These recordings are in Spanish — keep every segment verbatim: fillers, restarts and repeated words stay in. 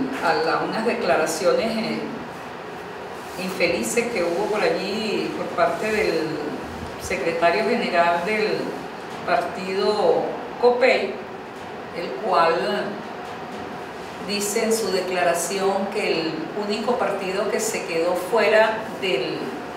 a la, unas declaraciones eh, infelices que hubo por allí por parte del secretario general del partido COPEI, el cual dice en su declaración que el único partido que se quedó fuera del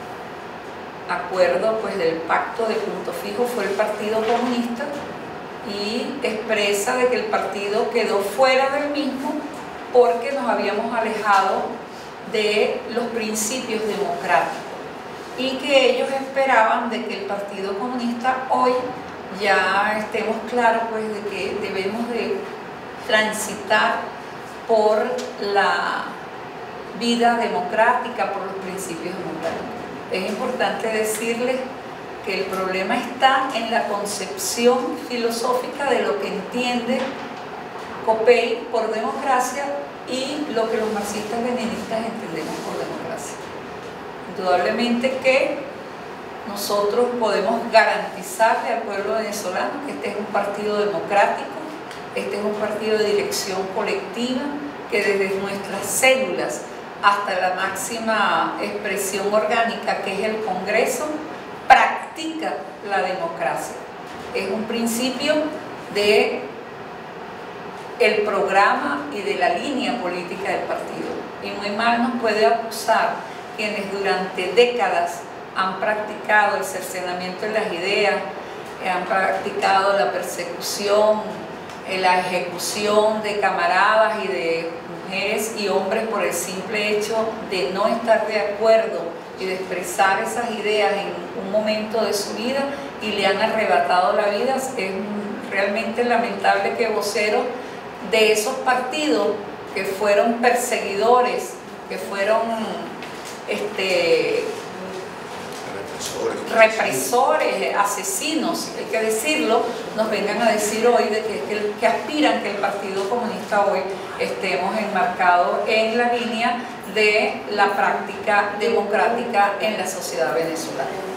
acuerdo, pues del pacto de punto fijo, fue el Partido Comunista, y expresa de que el partido quedó fuera del mismo porque nos habíamos alejado de los principios democráticos y que ellos esperaban de que el Partido Comunista hoy ya estemos claros pues de que debemos de transitar por la vida democrática, por los principios democráticos. Es importante decirles que el problema está en la concepción filosófica de lo que entiende COPEI por democracia y lo que los marxistas-leninistas entendemos por democracia. Indudablemente que nosotros podemos garantizarle al pueblo venezolano que este es un partido democrático, este es un partido de dirección colectiva, que desde nuestras células hasta la máxima expresión orgánica, que es el Congreso, practica la democracia. Es un principio de el programa y de la línea política del partido. Y muy mal nos puede acusar quienes durante décadas han practicado el cercenamiento de las ideas, han practicado la persecución, la ejecución de camaradas y de mujeres y hombres por el simple hecho de no estar de acuerdo y de expresar esas ideas en un momento de su vida y le han arrebatado la vida. Es realmente lamentable que voceros de esos partidos que fueron perseguidores, que fueron este, represores, asesinos, hay que decirlo, nos vengan a decir hoy de que, que, que aspiran que el Partido Comunista hoy estemos enmarcados en la línea de la práctica democrática en la sociedad venezolana.